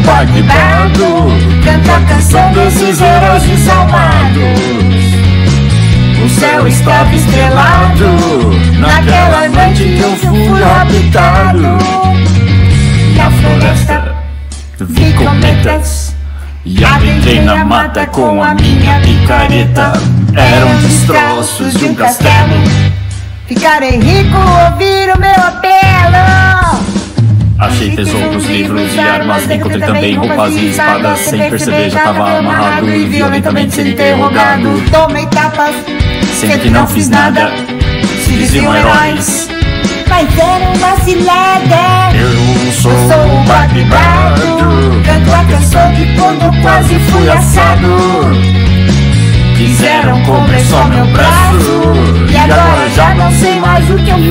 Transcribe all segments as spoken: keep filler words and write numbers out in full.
Bagre Bardo, canto a canção desses heróis desalmados. O céu estava estrelado naquela noite que eu fui raptado. Na floresta vi cometas e adentrei na mata com a minha picareta. Eram destroços de um castelo. Ficarei rico, ouvir o meu apelo. Achei tesouros, livros e armas. Encontrei também roupas e espadas. Sem perceber já tava amarrado e violentamente sendo interrogado. Tomei tapas, sendo que não fiz nada. Se diziam heróis, mas era uma cilada. Eu sou, Eu sou o Bagre Bardo, canto a canção de quando quase fui assado. quiseram comer só meu braço e agora já não sei mais o que eu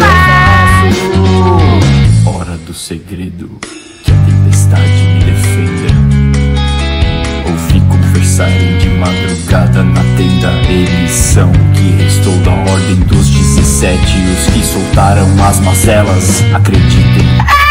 faço. Hora do segredo, que a tempestade me defenda. Ouvi conversarem de madrugada na tenda. Eles são o que restou da ordem dos dezessete, os que soltaram as mazelas. Acreditem,